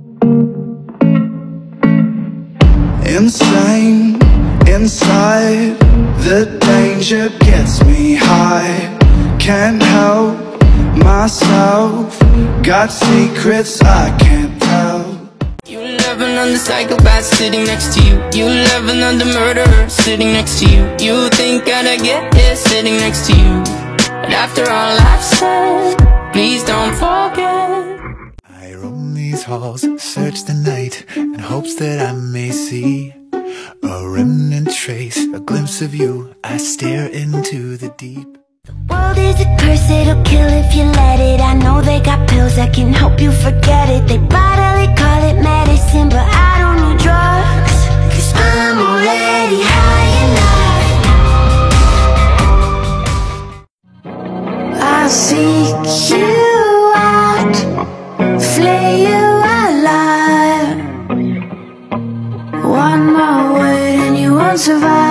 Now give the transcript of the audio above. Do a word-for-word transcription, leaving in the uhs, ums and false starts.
Insane, inside, the danger gets me high. Can't help myself, got secrets I can't tell. You love another psychopath sitting next to you. You love another murderer sitting next to you. You think I'd get it sitting next to you. But after all I've said, please don't forget. I roam these halls, search the night, in hopes that I may see a remnant trace, a glimpse of you. I stare into the deep. The world is a curse, it'll kill if you let it. I know they got pills that can help you forget it. They bodily call it medicine, but I don't need drugs, 'cause I'm already high enough. I'll seek you out, flay you alive. One more word and you won't survive.